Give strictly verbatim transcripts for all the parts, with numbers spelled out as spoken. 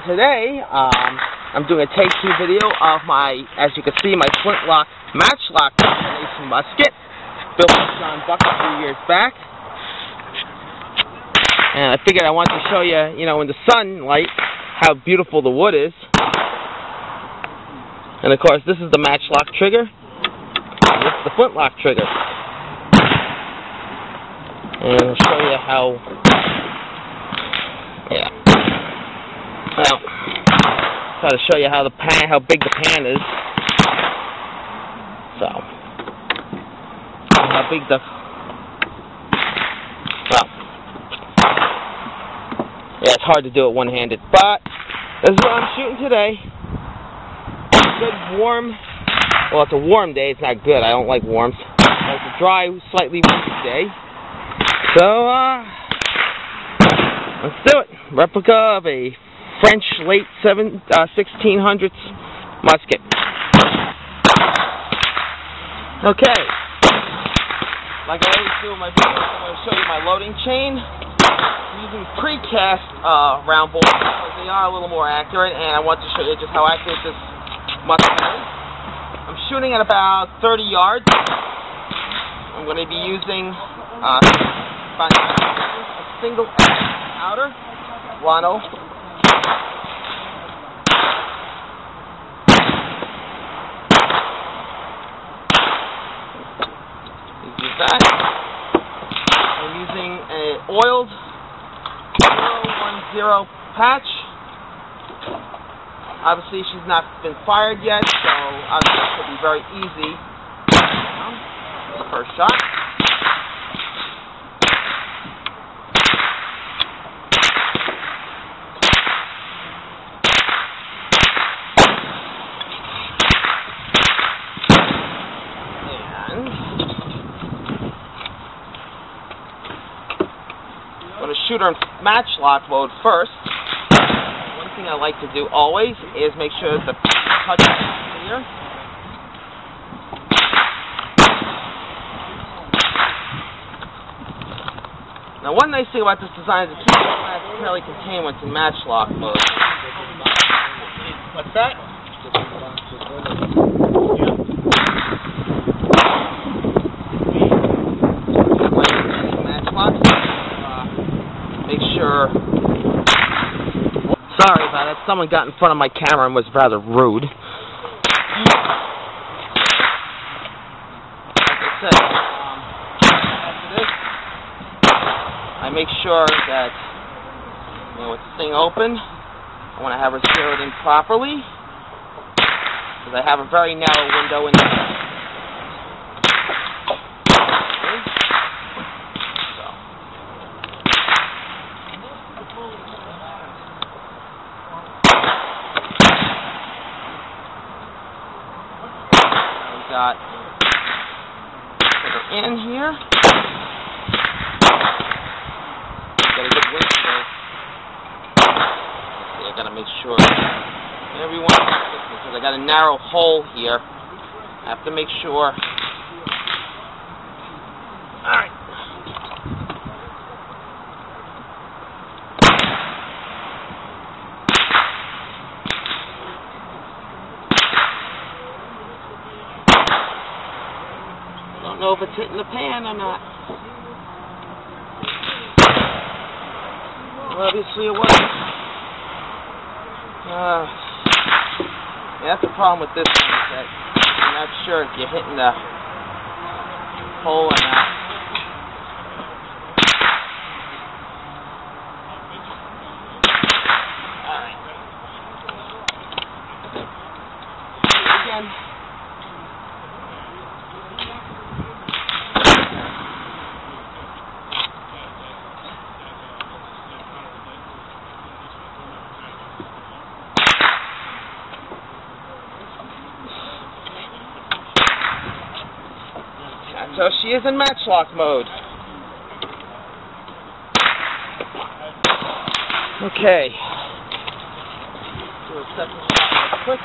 And today, um, I'm doing a take two video of my, as you can see, my Flintlock Matchlock combination musket. Built by John Buck a few years back. And I figured I wanted to show you, you know, in the sunlight, how beautiful the wood is. And of course, this is the Matchlock trigger. And this is the Flintlock trigger. And I'll show you how, yeah. Well, try to show you how the pan, how big the pan is. So, how big the, well, yeah, it's hard to do it one-handed, but this is what I'm shooting today. Good warm, well, it's a warm day. It's not good. I don't like warms. It's a dry, slightly windy day. So, uh, let's do it. Replica of a French late seven, uh, sixteen hundreds musket. Okay. Like I always do in my videos, I'm going to show you my loading chain. I'm using precast uh, round bolts because they are a little more accurate, and I want to show you just how accurate this musket is. I'm shooting at about thirty yards. I'm going to be using uh, a single powder, Lano. Use that. I'm using an oiled zero one zero patch. Obviously, she's not been fired yet, so obviously it should be very easy. The first shot. I'm going to shoot her in matchlock mode first. One thing I like to do always is make sure that the touch is clear. Now, one nice thing about this design is it keeps it fairly contained when it's in matchlock mode. What's that? Sorry about that. Someone got in front of my camera and was rather rude. Like I said, um, after this, I make sure that, you know, with the thing open, I want to have her zeroed in properly, because I have a very narrow window in there. Got put her in here. Got a good wind today. See, I gotta make sure everyone because I got a narrow hole here. I have to make sure. Alright. I don't know if it's hitting the pan or not. Obviously it wasn't. Uh, yeah, that's the problem with this one, is that I'm not sure if you're hitting the hole or not. Alright. Again. So she is in matchlock mode. Okay. Do a second shot real quick.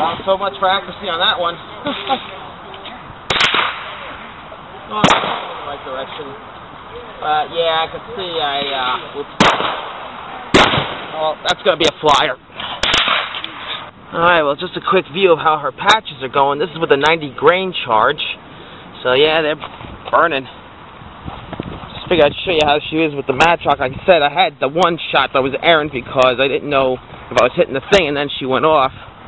Not so much for accuracy on that one. Oh, in the right direction. Uh, yeah, I can see I, uh, oops. Oh, that's going to be a flyer. Alright, well, just a quick view of how her patches are going. This is with a ninety grain charge. So, yeah, they're burning. Just figured I'd show you how she is with the Matchlock. Like I said, I had the one shot that was errant because I didn't know if I was hitting the thing, and then she went off.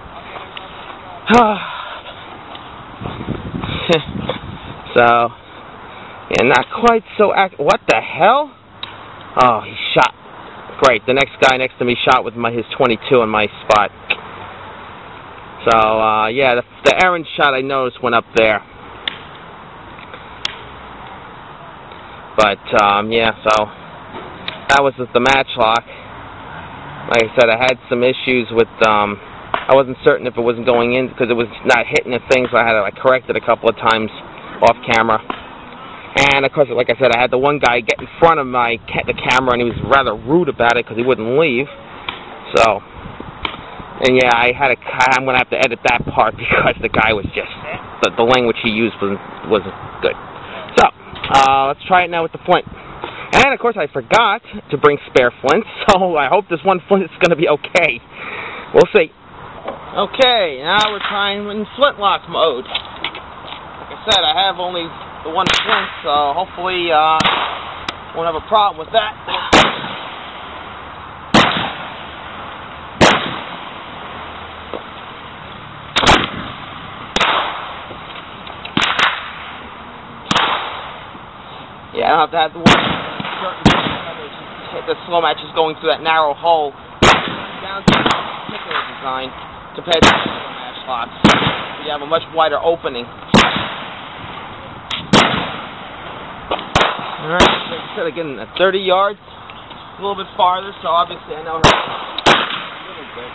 So, yeah, not quite so act. What the hell? Oh, he shot. Great. The next guy next to me shot with my his twenty-two in my spot. So, uh, yeah, the, the errant shot I noticed went up there. But, um, yeah, so that was with the Matchlock. Like I said, I had some issues with, um, I wasn't certain if it wasn't going in because it was not hitting the thing, so I had to, like, correct it a couple of times off camera. And, of course, like I said, I had the one guy get in front of my ca the camera, and he was rather rude about it because he wouldn't leave. So, and yeah, I had a, I'm going to have to edit that part because the guy was just, the, the language he used wasn't, wasn't good. So, uh, let's try it now with the flint. And, of course, I forgot to bring spare flints, so I hope this one flint is going to be okay. We'll see. Okay, now we're trying in flintlock mode. Like I said, I have only the one flint, so hopefully uh, won't have a problem with that. Yeah, I don't have to have the one certain the slow match is going through that narrow hole down to the particular design compared to the other Matchlocks. You have a much wider opening. Alright, like I said, again, at thirty yards, a little bit farther, so obviously I know her a little bit.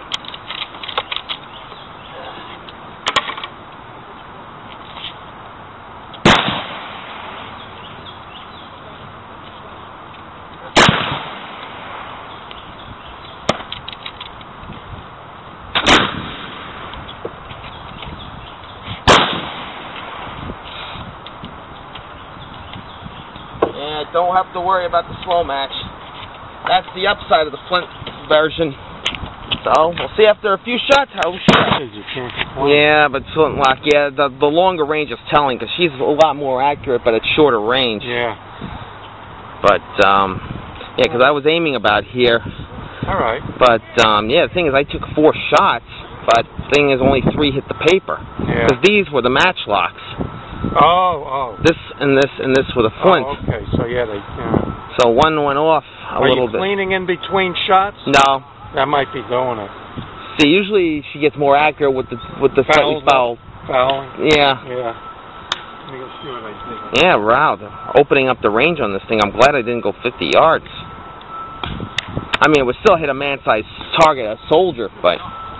And I don't have to worry about the slow match. That's the upside of the Flint version. So, we'll see after a few shots how she does. Yeah, but Flintlock, yeah, the, the longer range is telling, because she's a lot more accurate, but it's shorter range. Yeah. But, um, yeah, because I was aiming about here. All right. But, um, yeah, the thing is, I took four shots, but the thing is, only three hit the paper. Yeah. Because these were the Matchlocks. Oh, oh. This and this and this were the Flint. Oh, okay, so yeah, they... Yeah. So one went off a Are little you bit. cleaning in between shots? No. That might be doing it. See, usually she gets more accurate with the with the slightly foul. Foul. Yeah. Yeah. Let me go see what I did. Yeah, wow. They're opening up the range on this thing. I'm glad I didn't go fifty yards. I mean, it would still hit a man-sized target, a soldier, but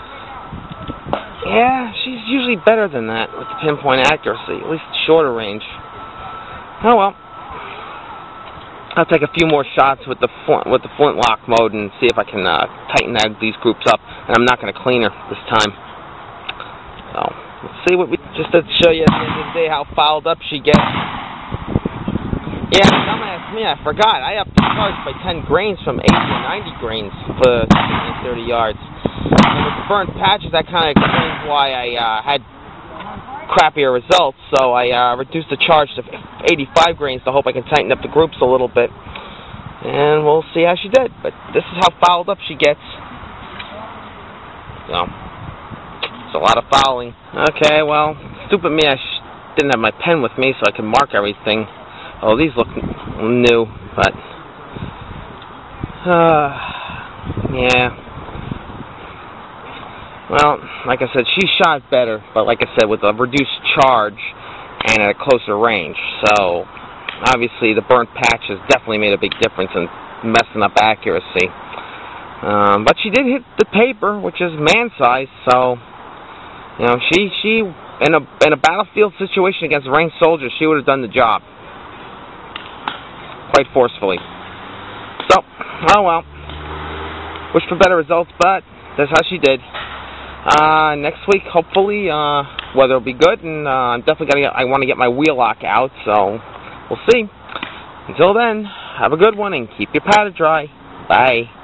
yeah, she's usually better than that with the pinpoint accuracy, at least shorter range. Oh well. I'll take a few more shots with the flint, with the flintlock mode and see if I can uh, tighten that, these groups up. And I'm not going to clean her this time. So let's see what we just to show you at the end of the day how fouled up she gets. Yeah, dumbass me, I forgot. I upped the charge by ten grains from eighty to ninety grains for thirty yards. And with the burnt patches, that kind of explains why I uh, had crappier results, so I uh, reduced the charge to eighty-five grains to hope I can tighten up the groups a little bit. And we'll see how she did. But this is how fouled up she gets. So, it's a lot of fouling. Okay, well, stupid me, I sh didn't have my pen with me so I could mark everything. Oh, these look new, but... Uh, yeah. Well, like I said, she shot better, but like I said, with a reduced charge and at a closer range. So, obviously, the burnt patches definitely made a big difference in messing up accuracy. Um, but she did hit the paper, which is man-sized, so, you know, she, she in a, in a battlefield situation against ranged soldiers, she would have done the job. Quite forcefully. So, oh well. Wish for better results, but that's how she did. Uh, next week, hopefully, uh, weather will be good, and uh, I'm definitely gonna get, I want to get my wheel lock out, so we'll see. Until then, have a good one, and keep your powder dry. Bye.